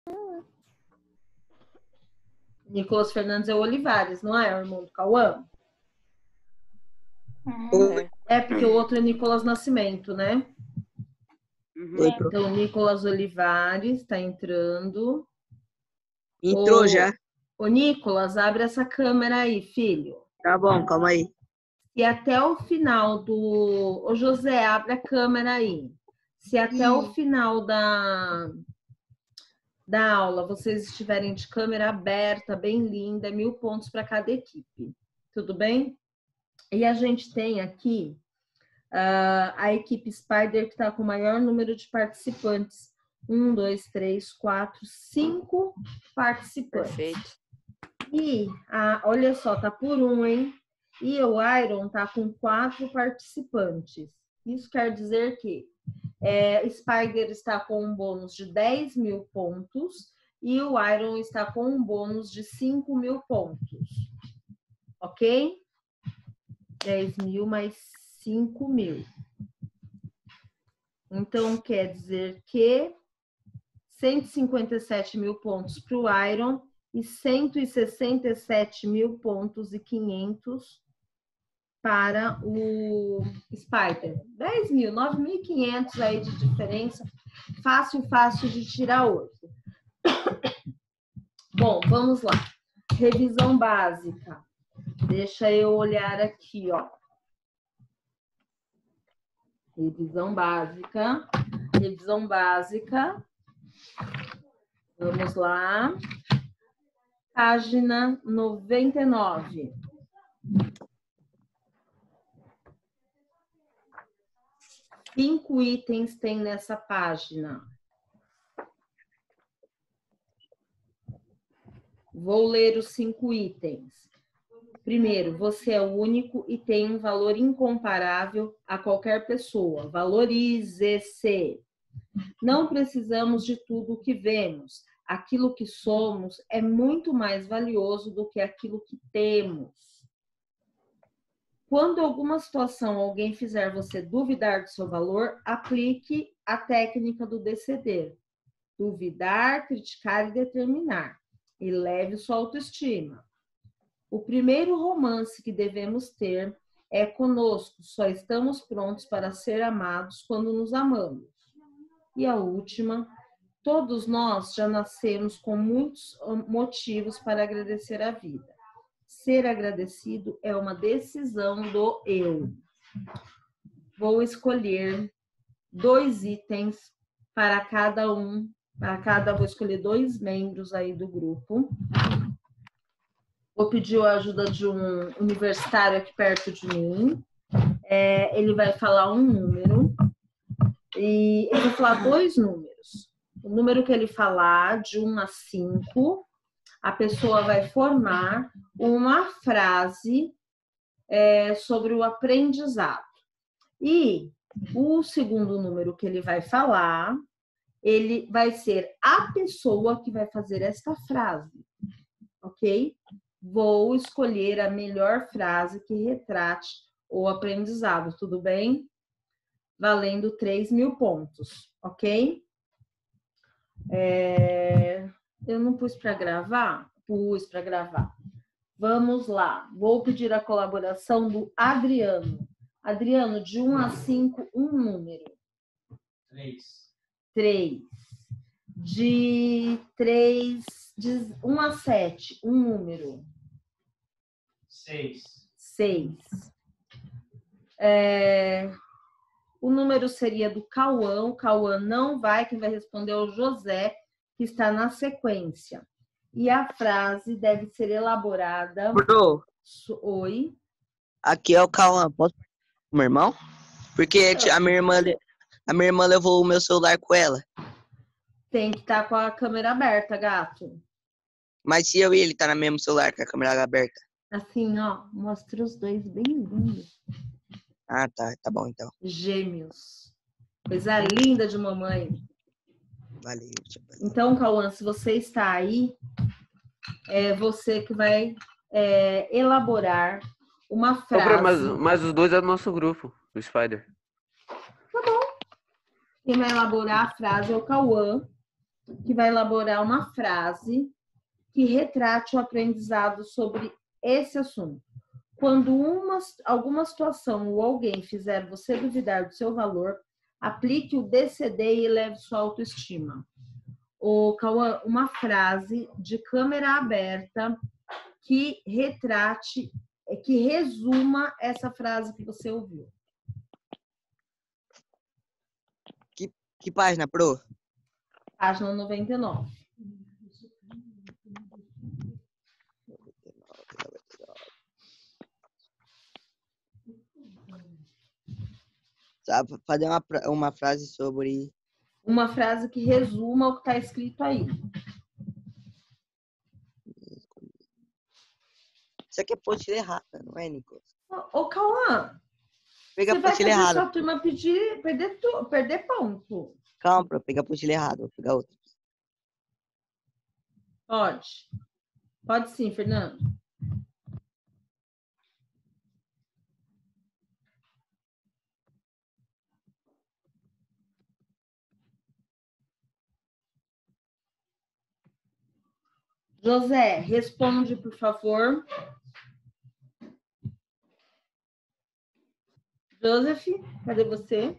Nicolas Fernandes é o Olivares, não é? O irmão do Cauã? É, porque o outro é Nicolas Nascimento, né? Então, Nicolas Olivares está entrando. Entrou já. Ô, Nicolas, abre essa câmera aí, filho. Tá bom, calma aí. Se até o final do... Ô, José, abre a câmera aí. Se até o final da aula vocês estiverem de câmera aberta, bem linda, 1000 pontos para cada equipe. Tudo bem? E a gente tem aqui a equipe Spider que está com o maior número de participantes. 1, 2, 3, 4, 5 participantes. Perfeito. E, olha só, tá por 1, hein? E o Iron tá com 4 participantes. Isso quer dizer que Spider está com um bônus de 10.000 pontos e o Iron está com um bônus de 5.000 pontos. Ok? 10.000 mais 5.000. Então, quer dizer que 157.000 pontos para o Iron e 167.000 pontos e 500 para o Spider. 10.000, 9.500 aí de diferença. Fácil, fácil de tirar hoje. Bom, vamos lá. Revisão básica. Deixa eu olhar aqui, ó. Revisão básica. Revisão básica. Vamos lá. Página 99. Cinco itens tem nessa página. Vou ler os 5 itens. Primeiro, você é único e tem um valor incomparável a qualquer pessoa. Valorize-se. Não precisamos de tudo o que vemos. Aquilo que somos é muito mais valioso do que aquilo que temos. Quando alguma situação alguém fizer você duvidar do seu valor, aplique a técnica do DCD. Duvidar, criticar e determinar. Eleve sua autoestima. O primeiro romance que devemos ter é conosco. Só estamos prontos para ser amados quando nos amamos. E a última, todos nós já nascemos com muitos motivos para agradecer a vida. Ser agradecido é uma decisão do eu. Vou escolher 2 itens para cada um. Vou escolher 2 membros aí do grupo. Vou pedir a ajuda de um universitário aqui perto de mim. Ele vai falar um número. E ele vai falar 2 números. O número que ele falar, de 1 a 5, a pessoa vai formar uma frase sobre o aprendizado. E o segundo número que ele vai falar, ele vai ser a pessoa que vai fazer esta frase, ok? Vou escolher a melhor frase que retrate o aprendizado, tudo bem? Valendo 3.000 pontos, ok? Eu não pus para gravar? Pus para gravar. Vamos lá. Vou pedir a colaboração do Adriano. Adriano, de 1 a 5, um número. 3. De 1 a 7, um número. 6. O número seria do Cauã. O Cauã não vai, quem vai responder é o José, que está na sequência. E a frase deve ser elaborada... Bro. Oi? Aqui é o Cauã. Posso falar com meu irmão? Porque a minha irmã levou o meu celular com ela. Tem que estar com a câmera aberta, gato. Mas se eu e ele tá no mesmo celular com a câmera aberta? Assim, ó. Mostra os 2 bem lindos. Ah, tá. Tá bom, então. Gêmeos. Coisa linda de mamãe. Valeu. Então, Cauã, se você está aí, é você que vai elaborar uma frase. Mas os 2 é do nosso grupo, o Spider. Tá bom. Quem vai elaborar a frase é o Cauã. que vai elaborar uma frase que retrate o aprendizado sobre esse assunto. Quando alguma situação ou alguém fizer você duvidar do seu valor, aplique o DCD e eleve sua autoestima. Ô, Cauã, uma frase de câmera aberta que retrate, que resuma essa frase que você ouviu. Que página, pro? Página 99. Sabe, fazer uma frase sobre... Uma frase que resuma o que está escrito aí. Isso aqui é apostila errada, não é, Nicolas? Ô, Cauã, Pega a você vai apostila fazer errada. sua turma perder ponto. Calma, pro, pega a apostila errada, vou pegar outra. Pode. Pode sim, Fernando. José, responde, por favor. Joseph, cadê você?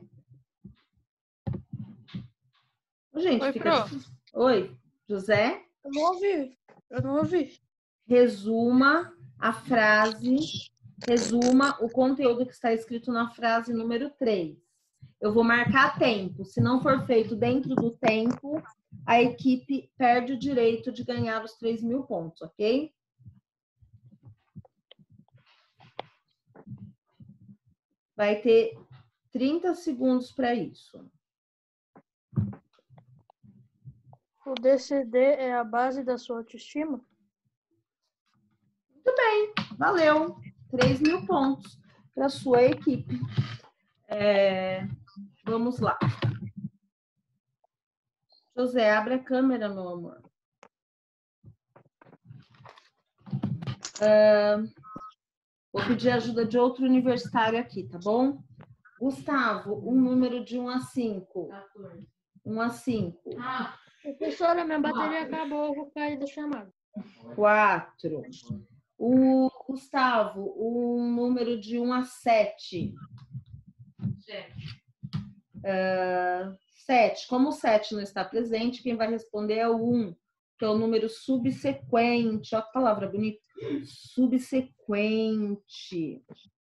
Gente, Oi, fica... Oi, José? Eu não ouvi. Resuma a frase, resuma o conteúdo que está escrito na frase número 3. Eu vou marcar tempo. Se não for feito dentro do tempo, a equipe perde o direito de ganhar os 3.000 pontos, ok? Vai ter 30 segundos para isso. O DCD é a base da sua autoestima? Muito bem, valeu. 3.000 pontos para sua equipe. Vamos lá. José, abre a câmera, meu amor. Vou pedir ajuda de outro universitário aqui, tá bom? Gustavo, um número de 1 a 5. 1 a 5. Professora, minha bateria acabou, eu vou cair da chamada. 4. O Gustavo, um número de 1 a 7. 7. Como o 7 não está presente, quem vai responder é o 1, que é o número subsequente. Olha que palavra bonita. Subsequente.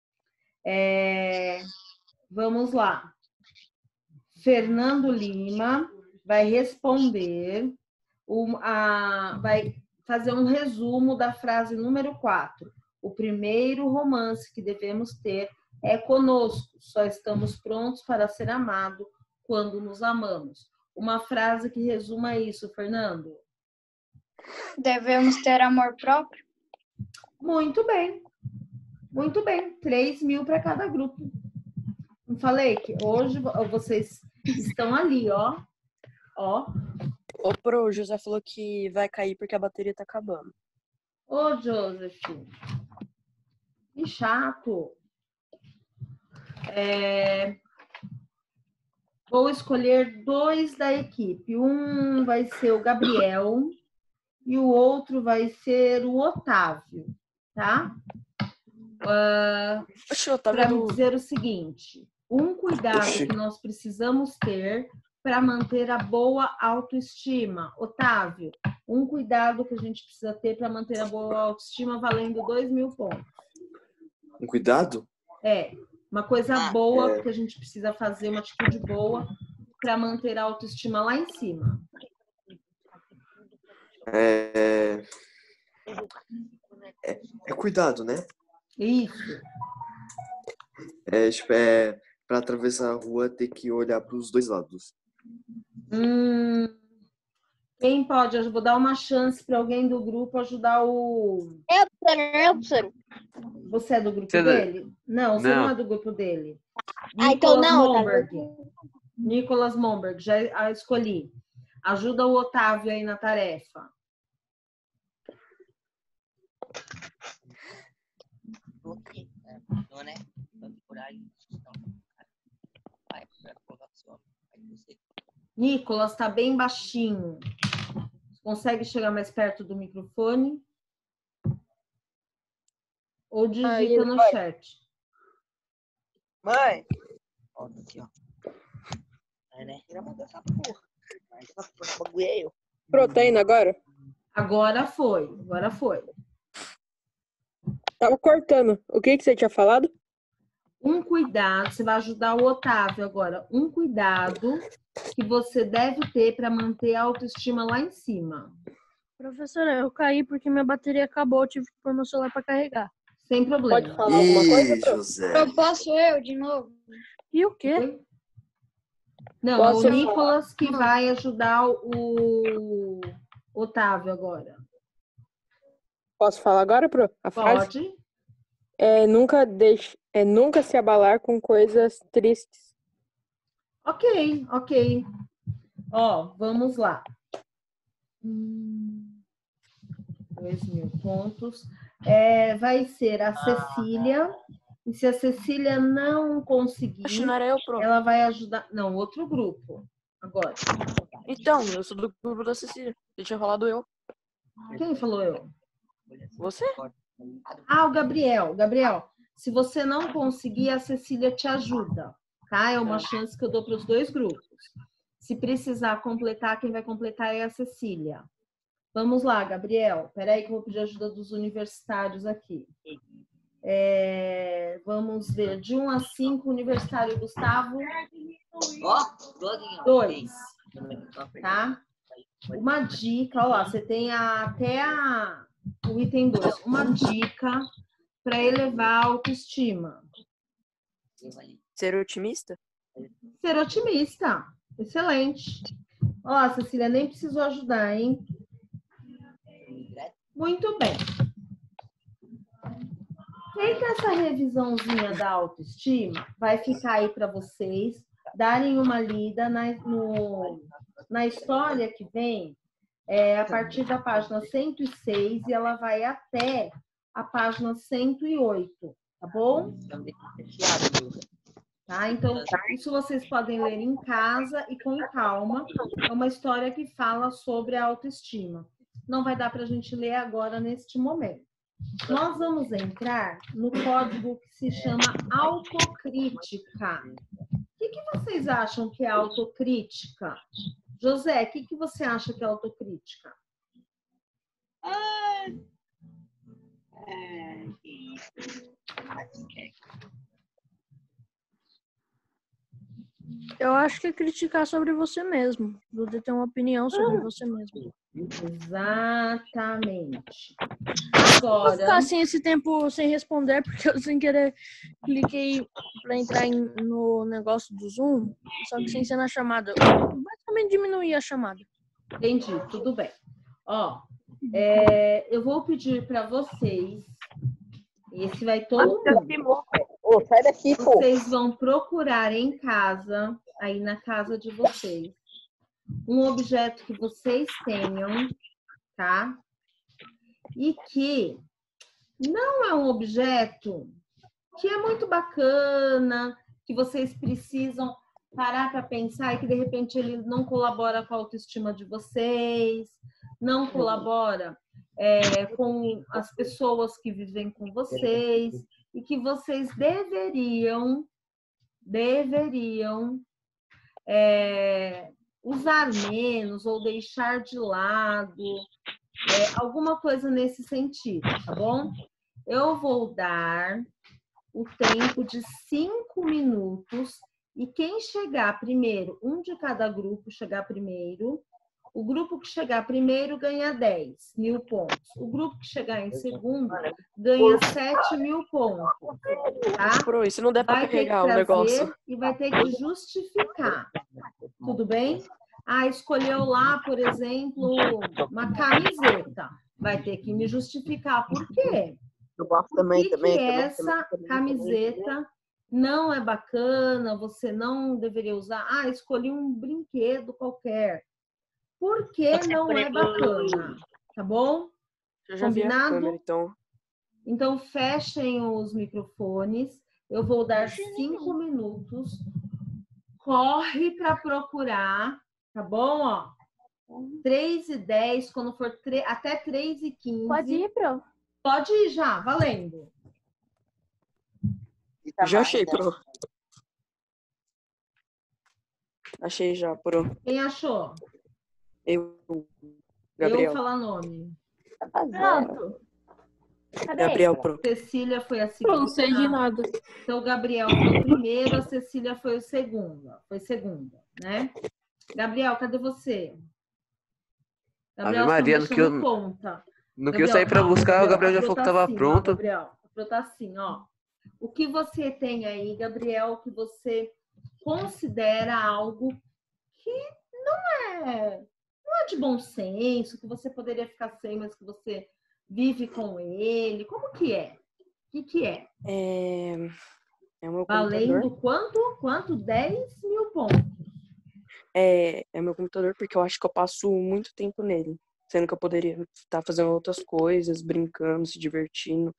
Vamos lá. Fernando Lima vai responder, vai fazer um resumo da frase número 4. O primeiro romance que devemos ter é conosco. Só estamos prontos para ser amados quando nos amamos. Uma frase que resuma isso, Fernando. Devemos ter amor próprio? Muito bem. Muito bem. 3.000 para cada grupo. Não falei que hoje vocês estão ali, ó. Ó. Ô, pro, o José falou que vai cair porque a bateria tá acabando. Ô, Joseph. Que chato. Vou escolher 2 da equipe. Um vai ser o Gabriel e o outro vai ser o Otávio, tá? Para me dizer o seguinte: um cuidado que nós precisamos ter para manter a boa autoestima. Otávio, um cuidado que a gente precisa ter para manter a boa autoestima valendo 2.000 pontos. Um cuidado? Uma coisa boa que a gente precisa fazer, uma atitude boa para manter a autoestima lá em cima. É cuidado, né? Isso. Para atravessar a rua ter que olhar para os dois lados. Quem pode? Eu vou dar uma chance para alguém do grupo ajudar o... Eu, professor. Você é do grupo dele? Não, você não é do grupo dele. Então não, Momberg. Nicolas Momberg, já escolhi. Ajuda o Otávio aí na tarefa. Né? Vai procurar aí. Vai para a colocação. Aí você Nicolas, tá bem baixinho. Consegue chegar mais perto do microfone? Ou digita no chat. Mãe! Ó, tá aqui, ó. Aí, né? Já mandou essa porra. Esse bagulho é eu. Proteína agora? Agora foi, agora foi. Tava cortando. O que você tinha falado? Um cuidado, você vai ajudar o Otávio agora. Um cuidado que você deve ter para manter a autoestima lá em cima. Professora, eu caí porque minha bateria acabou, eu tive que pôr meu celular para carregar. Sem problema. Pode falar alguma coisa, Ih, Pro? José. Eu posso eu de novo? E o quê? Oi? Não, Posso é o Nicolas que vai ajudar o Otávio agora. Posso falar agora, Pro? A frase? Pode? Nunca se abalar com coisas tristes. Ok, ok. Ó, vamos lá. 2.000 pontos. Vai ser a Cecília. E se a Cecília não conseguir, Acho que não era eu, Pro. ela vai ajudar. Não, outro grupo. Agora. Então, eu sou do grupo da Cecília. Eu tinha falado eu. Quem falou eu? Você? Ah, o Gabriel. Gabriel, se você não conseguir, a Cecília te ajuda, tá? É uma chance que eu dou para os dois grupos. Se precisar completar, quem vai completar é a Cecília. Vamos lá, Gabriel. Peraí que eu vou pedir ajuda dos universitários aqui. Vamos ver. De 1 a 5, universitário Gustavo. Ó, 2. Tá? Uma dica, ó lá, você tem até o item 2. Uma dica para elevar a autoestima. Ser otimista? Ser otimista. Excelente. Ó, Cecília, nem precisou ajudar, hein? Muito bem. Feita essa revisãozinha da autoestima, vai ficar aí para vocês darem uma lida na história que vem, a partir da página 106 e ela vai até a página 108, tá bom? Tá? Então, isso vocês podem ler em casa e com calma. É uma história que fala sobre a autoestima. Não vai dar para a gente ler agora neste momento. Nós vamos entrar no código que se chama autocrítica. O que vocês acham que é autocrítica? José, o que você acha que é autocrítica? Eu acho que é criticar sobre você mesmo. Você ter uma opinião sobre você mesmo. Exatamente. Vou ficar Agora, assim esse tempo sem responder, porque eu sem querer cliquei para entrar no negócio do Zoom, só que sem ser na chamada. Eu basicamente diminuí a chamada. entendi, tudo bem. Ó, eu vou pedir para vocês, esse vai todo mundo. Ô, sai daqui, pô. Vocês vão procurar em casa, aí na casa de vocês, um objeto que vocês tenham, tá? E que não é um objeto que é muito bacana, que vocês precisam parar para pensar e que de repente ele não colabora com a autoestima de vocês, não colabora com as pessoas que vivem com vocês e que vocês deveriam usar menos ou deixar de lado, alguma coisa nesse sentido, tá bom? Eu vou dar o tempo de 5 minutos e quem chegar primeiro, um de cada grupo chegar primeiro, o grupo que chegar primeiro ganha 10.000 pontos. O grupo que chegar em segundo ganha 7.000 pontos, tá? Pro, isso não dá pra Vai ter que carregar o negócio. trazer e vai ter que justificar. Tudo bem? Escolheu lá, por exemplo, uma camiseta. Vai ter que me justificar por quê. Eu gosto Por também, que essa camiseta não é bacana, você não deveria usar? Escolhi um brinquedo qualquer. Por que não é bacana? Tá bom? Eu já vi a Combinado? câmera, então. Então, fechem os microfones. Eu vou dar 5 minutos. Corre para procurar Tá bom, ó? 3:10, quando for até 3:15. Pode ir, Pro? Pode ir já, valendo. Já achei, Pro. Achei já, Pro. Quem achou? Eu, Gabriel. Eu falar nome. Pronto. Cadê? Gabriel, Pro. Cecília foi a Eu segunda. não sei de nada. Então, o Gabriel foi o primeiro, a Cecília foi o segundo. Foi segunda, né? Gabriel, cadê você? Gabriel, Ave Maria, você no que não eu- deixa conta. No que eu Gabriel, saí pra calma, buscar, o Gabriel já a falou que Pro tá tava assim, ó, pronto. Gabriel, a Pro tá assim, ó. O que você tem aí, Gabriel, que você considera algo que não é de bom senso, que você poderia ficar sem, mas que você vive com ele? Como que é? O que é? É o meu Valendo computador. quanto? 10.000 pontos. É o meu computador porque eu acho que eu passo muito tempo nele. Sendo que eu poderia estar fazendo outras coisas, brincando, se divertindo,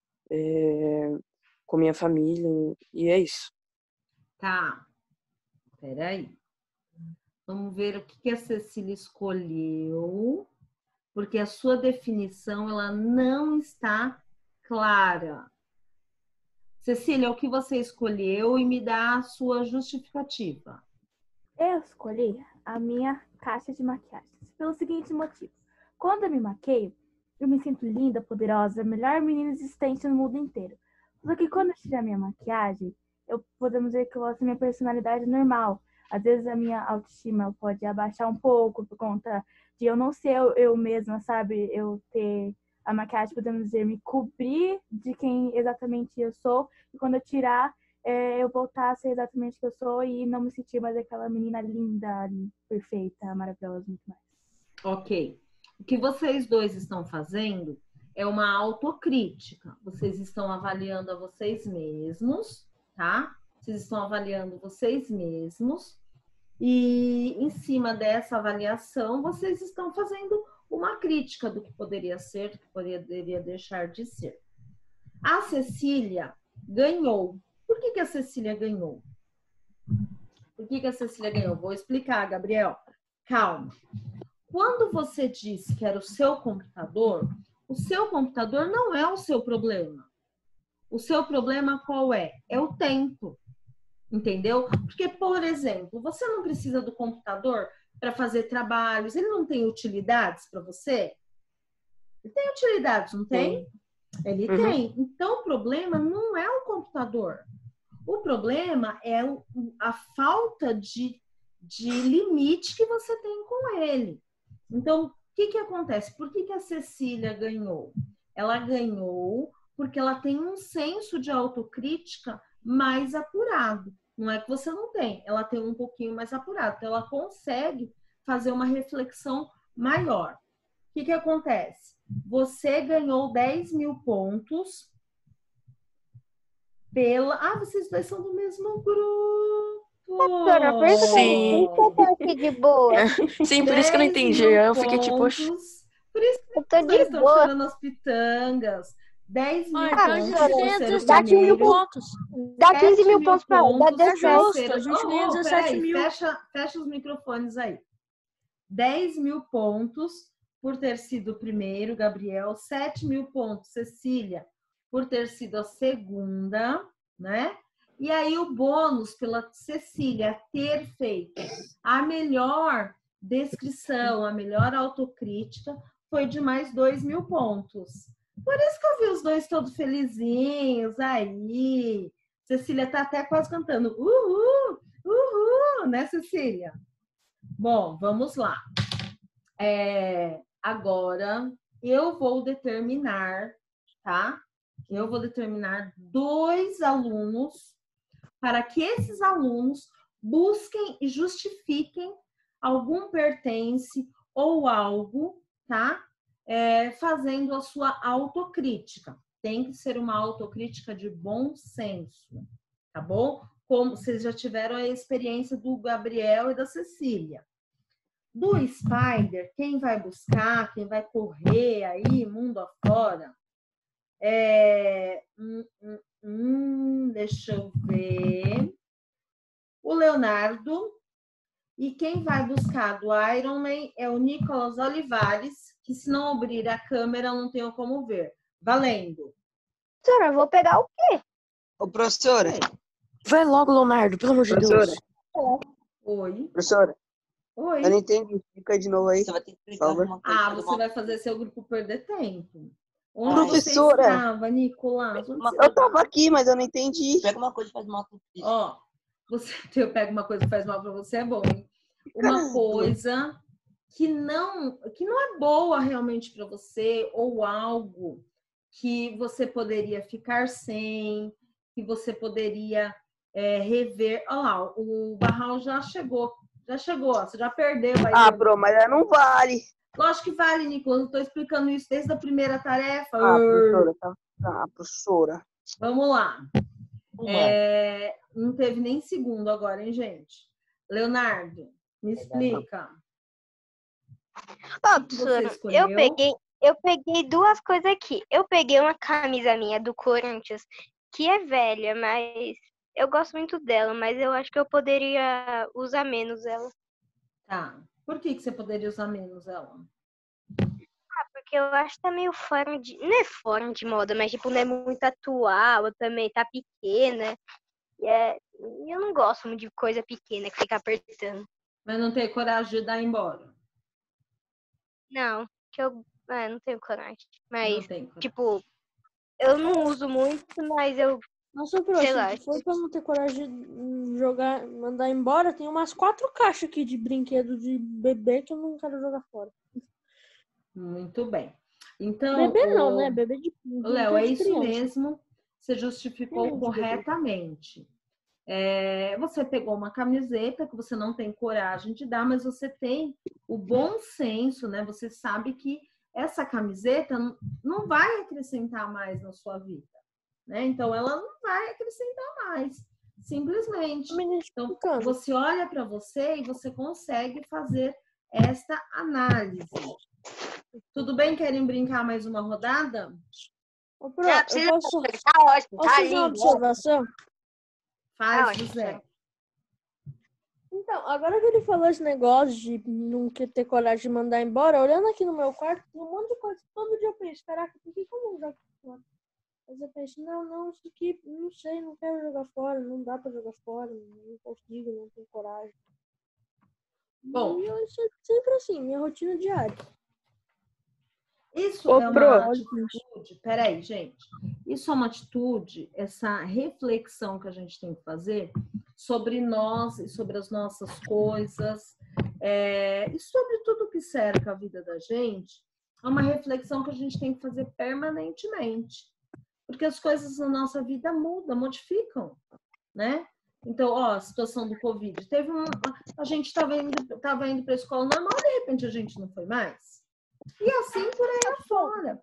com minha família. E é isso. Tá. Peraí. Vamos ver o que a Cecília escolheu, porque a sua definição ela não está clara. Cecília, o que você escolheu e me dá a sua justificativa. Eu escolhi a minha caixa de maquiagem pelo seguinte motivo. Quando eu me maqueio, eu me sinto linda, poderosa, a melhor menina existente no mundo inteiro. Só que quando eu tirar minha maquiagem, podemos dizer que eu mostro minha personalidade normal. Às vezes a minha autoestima pode abaixar um pouco por conta de eu não ser eu mesma, sabe? Eu ter a maquiagem, podemos dizer, me cobrir de quem exatamente eu sou. E quando eu tirar, eu voltar a ser exatamente o que eu sou e não me sentir mais aquela menina linda, perfeita, maravilhosa, muito mais. Ok. O que vocês dois estão fazendo é uma autocrítica. Vocês estão avaliando a vocês mesmos, tá? Vocês estão avaliando vocês mesmos. E em cima dessa avaliação, vocês estão fazendo uma crítica do que poderia ser, do que poderia deixar de ser. A Cecília ganhou. Por que a Cecília ganhou? Por que a Cecília ganhou? Vou explicar, Gabriel. Calma. Quando você disse que era o seu computador não é o seu problema. O seu problema qual é? É o tempo. Entendeu? Porque, por exemplo, você não precisa do computador para fazer trabalhos, ele não tem utilidades para você? Ele tem utilidades, não tem? Ele tem. Então, o problema não é o computador. O problema é a falta de limite que você tem com ele. Então, o que acontece? Por que a Cecília ganhou? Ela ganhou porque ela tem um senso de autocrítica mais apurado. Não é que você não tem, ela tem um pouquinho mais apurado. Então, ela consegue fazer uma reflexão maior. O que acontece? Você ganhou 10.000 pontos pela... Ah, vocês dois são do mesmo grupo! Sim. Aqui de boa. Sim, por isso que eu não entendi. Eu fiquei tipo, poxa. Por isso que Eu tô vocês dois de estão boa. chorando as pitangas. 10.000 Então a pontos gente por ganha ser o 17 mil primeiro. pontos. Dá 15.000 pontos pra ela. Dá por 17. justo, ser- a gente ganha 17 peraí, mil. fecha os microfones aí. 10.000 pontos por ter sido o primeiro, Gabriel. 7.000 pontos, Cecília, por ter sido a segunda, né? E aí o bônus pela Cecília ter feito a melhor descrição, a melhor autocrítica, foi de mais 2.000 pontos. Por isso que eu vi os dois todos felizinhos aí. Cecília tá até quase cantando. Uhul, uhul, né, Cecília? Bom, vamos lá. Agora, eu vou determinar, tá? Eu vou determinar 2 alunos para que esses alunos busquem e justifiquem algum pertence ou algo, tá? Fazendo a sua autocrítica. Tem que ser uma autocrítica de bom senso, tá bom? Como vocês já tiveram a experiência do Gabriel e da Cecília. Do Spider, quem vai buscar, quem vai correr aí, mundo afora, deixa eu ver. O Leonardo E quem vai buscar do Ironman é o Nicolas Olivares, que se não abrir a câmera, eu não tenho como ver. Valendo. Professora, eu vou pegar o quê? Ô, professora, Vai logo, Leonardo, pelo amor de professora, Deus. Oi. professora, Oi. eu não entendi. Explica de novo aí. Você vai ter que explicar alguma coisa. Ah, você vai fazer seu grupo perder tempo. Onde Professora. você estava, Nicolas? Onde você Eu tava aqui, mas eu não entendi. Pega uma coisa e faz mal. Ó, você pega uma coisa que faz mal para você, é bom, hein? Uma coisa que não é boa realmente para você, ou algo que você poderia ficar sem, que você poderia rever. Olha lá, o Barral já chegou, ó, você já perdeu. Ah, Pro, mas ela não vale. Lógico que vale, Nicolas, eu estou explicando isso desde a primeira tarefa. Ah, professora, tá, professora. Vamos lá. Não teve nem segundo agora, hein, gente? Leonardo, me explica. Ó, professora, eu peguei duas coisas aqui. Eu peguei uma camisa minha do Corinthians, que é velha, mas eu gosto muito dela, mas eu acho que eu poderia usar menos ela. Tá. Por que você poderia usar menos ela? Porque eu acho que tá meio fora de... Não é fora de moda, mas tipo, não é muito atual, também tá pequena. E eu não gosto muito de coisa pequena que fica apertando. Mas não tem coragem de dar embora? Não, que eu não tenho coragem. Mas, coragem. tipo, eu não uso muito, mas eu... Nossa, Pro, sei lá. se for pra não ter coragem de jogar, mandar embora, tem umas 4 caixas aqui de brinquedo de bebê que eu não quero jogar fora. Muito bem. Então, bebê não, né? Bebê de Léo, é isso criança. mesmo. Você justificou corretamente. Você pegou uma camiseta que você não tem coragem de dar, mas você tem o bom senso, né? Você sabe que essa camiseta não vai acrescentar mais na sua vida, né? Então, ela não vai acrescentar mais, simplesmente. Então, você olha para você e você consegue fazer esta análise. Tudo bem? Querem brincar mais uma rodada? Ô, Pro, eu posso fazer uma observação? Faz, José. Então, agora que ele falou esse negócio de não ter coragem de mandar embora, olhando aqui no meu quarto, tem um monte de coisa que todo dia eu penso, caraca, por que eu não jogo fora? Mas eu penso, não, isso aqui, não sei, não quero jogar fora, não dá pra jogar fora, não consigo, não tenho coragem. Bom, e isso é sempre assim, minha rotina diária. Isso é uma atitude, peraí, gente. Isso é uma atitude, essa reflexão que a gente tem que fazer sobre nós e sobre as nossas coisas, e sobre tudo que cerca a vida da gente, é uma reflexão que a gente tem que fazer permanentemente. Porque as coisas na nossa vida mudam, modificam, né? Então, a situação do Covid. A gente estava indo para a escola normal, de repente a gente não foi mais. E assim por aí afora.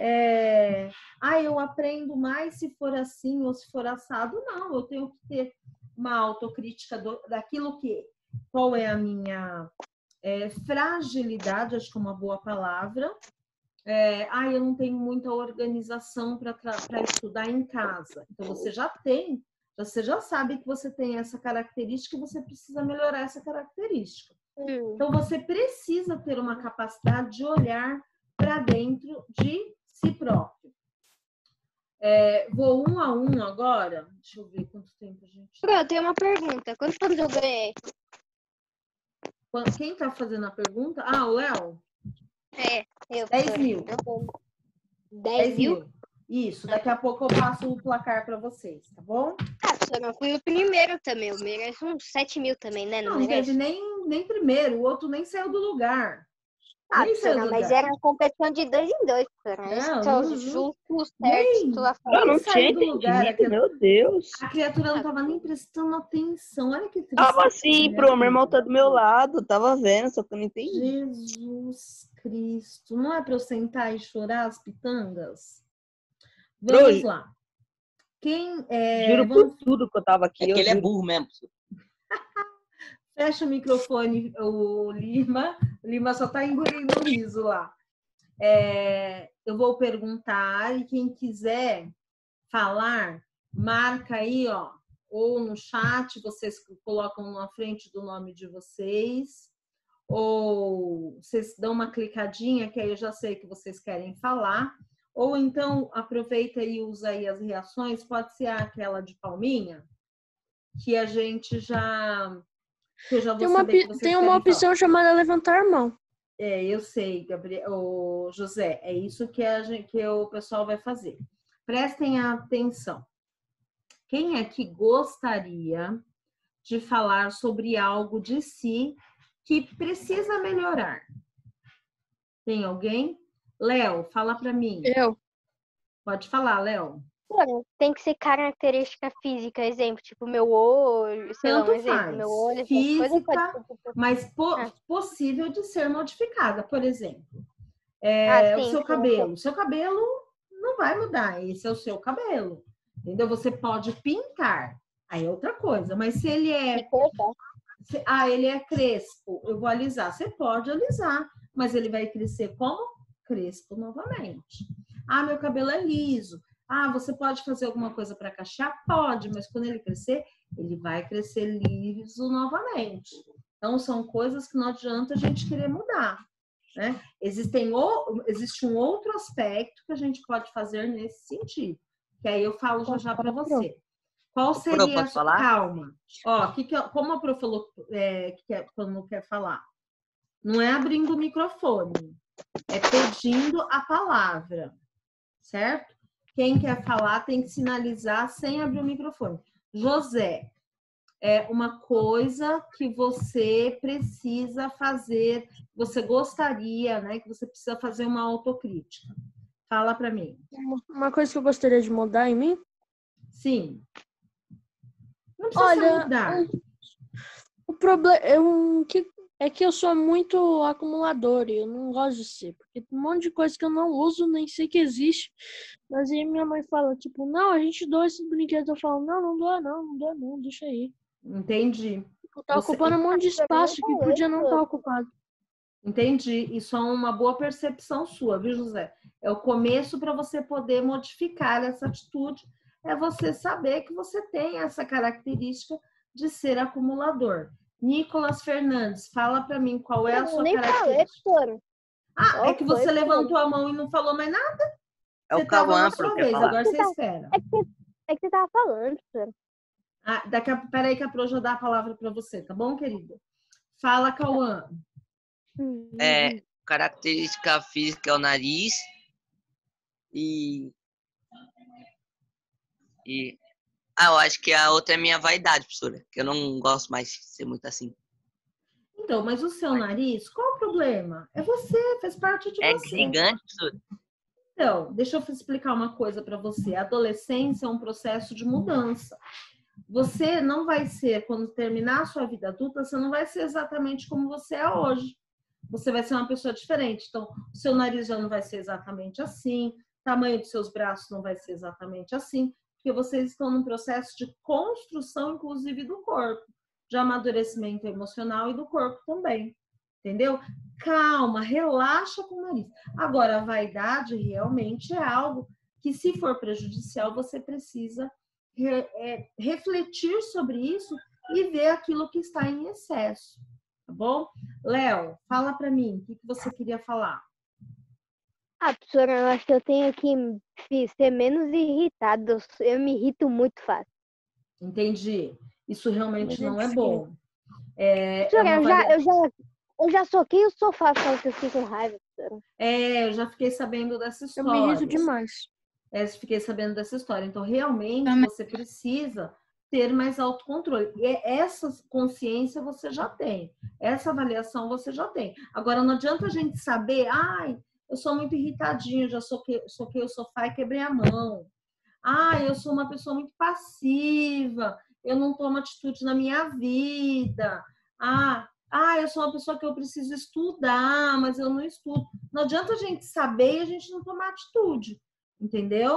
Eu aprendo mais se for assim ou se for assado. Não, eu tenho que ter uma autocrítica daquilo qual é a minha fragilidade, acho que é uma boa palavra. Eu não tenho muita organização para estudar em casa. Então, você já sabe que você tem essa característica e você precisa melhorar essa característica. Então, você precisa ter uma capacidade de olhar para dentro de si próprio. Vou 1 a 1 agora. Deixa eu ver quanto tempo a gente... Eu tenho uma pergunta. Quantos pontos eu ganhei? Quem está fazendo a pergunta? O Léo? Eu. 10 mil. 10 mil? Isso, daqui a pouco eu passo o placar para vocês, tá bom? Eu fui o primeiro também. Eu mereço uns 7 mil também, né? Não teve nem primeiro, o outro nem saiu do lugar. Mas era uma competição de 2 em 2, cara. Justo, certo, lá fora. Eu não tinha entendido, meu Deus. A criatura não tava nem prestando atenção, olha que triste. Tava assim, Pro, meu irmão tá do meu lado, tava vendo, só que eu não entendi. Jesus Cristo, não é pra eu sentar e chorar as pitangas? Vamos lá. Juro por tudo que eu tava aqui. Ele é burro mesmo. Fecha o microfone, o Lima. O Lima só tá engolindo o riso lá. Eu vou perguntar e quem quiser falar, marca aí, ou no chat, vocês colocam na frente do nome de vocês, ou vocês dão uma clicadinha, que aí eu já sei que vocês querem falar, ou então aproveita e usa aí as reações, pode ser aquela de palminha, que a gente já... que eu já vou saber que vocês Tem uma querem opção falar. chamada levantar a mão. Eu sei, Gabriel, José, é isso que o pessoal vai fazer. Prestem atenção. Quem é que gostaria de falar sobre algo de si que precisa melhorar? Tem alguém? Léo, fala para mim. Eu. Pode falar, Léo. Tem que ser característica física, exemplo, tipo meu olho, sei lá, um Tanto exemplo, faz. meu olho, essas Física, coisas pode... mas possível de ser modificada. Por exemplo, o sim, seu sim, cabelo. O seu cabelo não vai mudar, esse é o seu cabelo. Entendeu? Você pode pintar, aí é outra coisa. Mas se ele é... ele é crespo, eu vou alisar. Você pode alisar, mas ele vai crescer como? Crespo novamente. Meu cabelo é liso. Você pode fazer alguma coisa para cachear? Pode, mas quando ele crescer, ele vai crescer liso novamente. Então, são coisas que não adianta a gente querer mudar, né? Existe um outro aspecto que a gente pode fazer nesse sentido, que aí eu falo já para você. Qual seria a sua... Calma. Como a Pro falou quando não quer falar? Não é abrindo o microfone, é pedindo a palavra, certo? Quem quer falar tem que sinalizar sem abrir o microfone. José, é uma coisa que você precisa fazer, você gostaria, né? Que você precisa fazer uma autocrítica. Fala para mim. Uma coisa que eu gostaria de mudar em mim? Sim. Não precisa mudar. O problema é que eu sou muito acumulador e eu não gosto de ser. Porque tem um monte de coisa que eu não uso, nem sei que existe. Mas aí minha mãe fala, tipo, não, a gente doa esses brinquedos. Eu falo, não doa não, deixa aí. Entendi. Tá ocupando um monte de espaço que podia não estar ocupado. Entendi. Isso é uma boa percepção sua, viu, José? É o começo para você poder modificar essa atitude. É você saber que você tem essa característica de ser acumulador. Nicolas Fernandes, fala para mim qual é a sua característica. É que você levantou a mão e não falou mais nada? É o Cauã, Pro, quer falar. Agora você espera. É que você tava falando, senhor. Peraí que a Pro já dá a palavra para você, tá bom, querido? Fala, Cauã. Característica física é o nariz eu acho que a outra é minha vaidade, professora, que eu não gosto mais de ser muito assim. Então, mas o seu nariz, qual o problema? É você, faz parte de você. É gigante, professora. Então, deixa eu explicar uma coisa para você. A adolescência é um processo de mudança. Você não vai ser, quando terminar a sua vida adulta, você não vai ser exatamente como você é hoje. Você vai ser uma pessoa diferente. Então, o seu nariz já não vai ser exatamente assim, o tamanho dos seus braços não vai ser exatamente assim, porque vocês estão num processo de construção, inclusive, do corpo, de amadurecimento emocional e do corpo também. Entendeu? Calma, relaxa com o nariz. Agora, a vaidade realmente é algo que, se for prejudicial, você precisa refletir sobre isso e ver aquilo que está em excesso. Tá bom? Léo, fala para mim, o que você queria falar? Professora, eu acho que eu tenho que ser menos irritado. Eu me irrito muito fácil. Entendi. Isso realmente não é bom. Professora, eu já soquei o sofá quando eu fiquei com raiva, professora. Eu já fiquei sabendo dessa história. Eu me irrito demais. Fiquei sabendo dessa história. Então, realmente, você precisa ter mais autocontrole. E essa consciência você já tem. Essa avaliação você já tem. Agora, não adianta a gente saber, eu sou muito irritadinho, já soquei o sofá e quebrei a mão. Eu sou uma pessoa muito passiva, eu não tomo atitude na minha vida. Eu sou uma pessoa que eu preciso estudar, mas eu não estudo. Não adianta a gente saber e a gente não tomar atitude. Entendeu?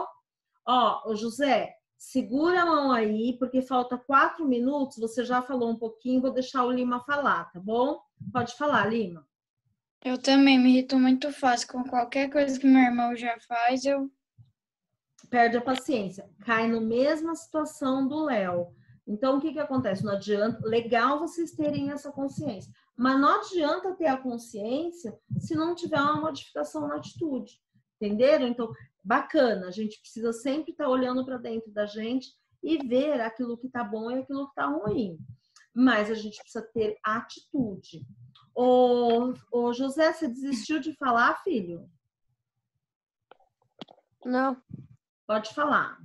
José, segura a mão aí, porque falta 4 minutos, você já falou um pouquinho, vou deixar o Lima falar, tá bom? Pode falar, Lima. Eu também me irrito muito fácil com qualquer coisa que meu irmão já faz, eu... Perde a paciência. Cai na mesma situação do Léo. Então, o que acontece? Não adianta, legal vocês terem essa consciência, mas não adianta ter a consciência se não tiver uma modificação na atitude, entenderam? Então, bacana, a gente precisa sempre estar olhando para dentro da gente e ver aquilo que está bom e aquilo que está ruim, mas a gente precisa ter atitude. Ô José, você desistiu de falar, filho? Não. Pode falar.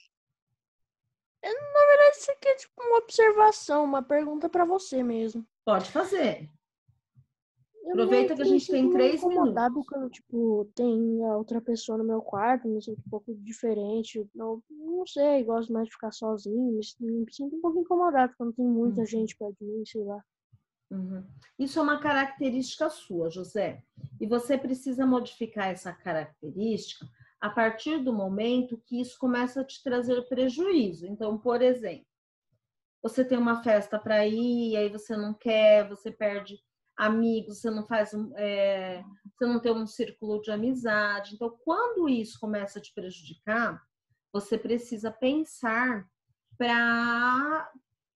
Na verdade, isso aqui é tipo uma observação, uma pergunta pra você mesmo. Pode fazer. Eu Aproveita que a gente tem 3 incomodado minutos. quando, tipo, tem a outra pessoa no meu quarto, me sinto um pouco diferente. Não sei, gosto mais de ficar sozinho. Me sinto um pouco incomodado quando tem muita gente perto de mim, sei lá. Isso é uma característica sua, José. E você precisa modificar essa característica a partir do momento que isso começa a te trazer prejuízo. Então, por exemplo, você tem uma festa para ir, aí você não quer, você perde amigos, você não faz você não tem um círculo de amizade. Então, quando isso começa a te prejudicar, você precisa pensar para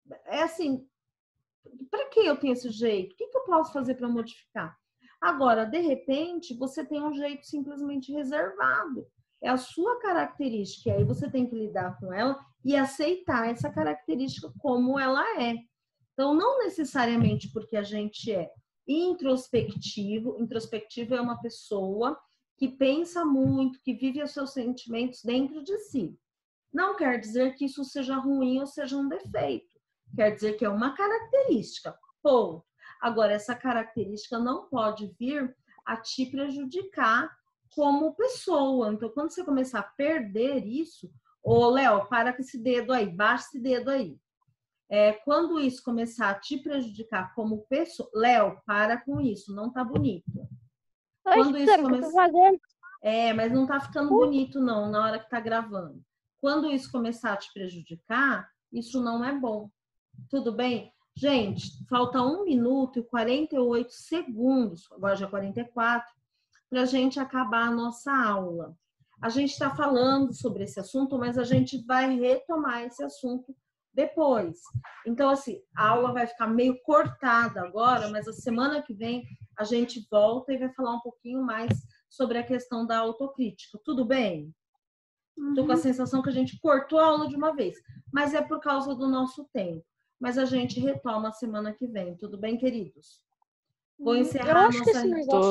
que eu tenho esse jeito? O que eu posso fazer para modificar? Agora, de repente, você tem um jeito simplesmente reservado. É a sua característica. E aí você tem que lidar com ela e aceitar essa característica como ela é. Então, não necessariamente porque a gente é introspectivo. Introspectivo é uma pessoa que pensa muito, que vive os seus sentimentos dentro de si. Não quer dizer que isso seja ruim ou seja um defeito. Quer dizer que é uma característica. Ponto. Agora, essa característica não pode vir a te prejudicar como pessoa. Então, quando você começar a perder isso, Léo, para com esse dedo aí, baixa esse dedo aí. Quando isso começar a te prejudicar como pessoa, Léo, para com isso, não tá bonito. Quando isso começar... mas não tá ficando bonito não, na hora que tá gravando. Quando isso começar a te prejudicar, isso não é bom. Tudo bem? Gente, falta 1 minuto e 48 segundos, agora já 44, para a gente acabar a nossa aula. A gente está falando sobre esse assunto, mas a gente vai retomar esse assunto depois. Então, assim, a aula vai ficar meio cortada agora, mas a semana que vem a gente volta e vai falar um pouquinho mais sobre a questão da autocrítica. Tudo bem? Estou com a sensação que a gente cortou a aula de uma vez, mas é por causa do nosso tempo. Mas a gente retoma a semana que vem. Tudo bem, queridos? Vou encerrar a nossa...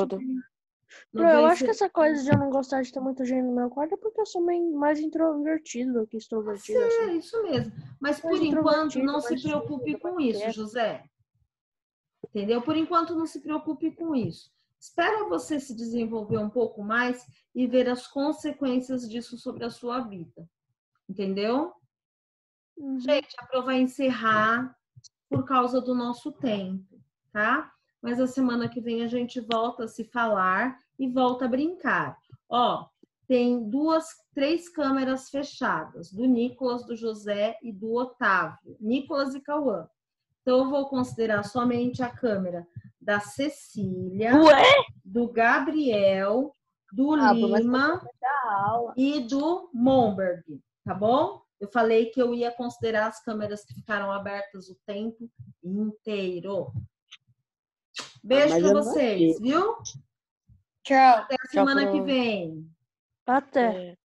Eu acho que essa coisa de eu não gostar de ter muita gente no meu quarto é porque eu sou mais introvertido do que extrovertido. É isso mesmo. Mas por enquanto não se preocupe com isso, José. Entendeu? Por enquanto não se preocupe com isso. Espera você se desenvolver um pouco mais e ver as consequências disso sobre a sua vida. Entendeu? Gente, a prova vai encerrar por causa do nosso tempo, tá? Mas a semana que vem a gente volta a se falar e volta a brincar. Tem 3 câmeras fechadas, do Nicolas, do José e do Otávio. Nicolas e Cauã. Então, eu vou considerar somente a câmera da Cecília, do Gabriel, do Lima e do Momberg, tá bom? Eu falei que eu ia considerar as câmeras que ficaram abertas o tempo inteiro. Beijo pra vocês, viu? Tchau. Até a semana que vem. Até.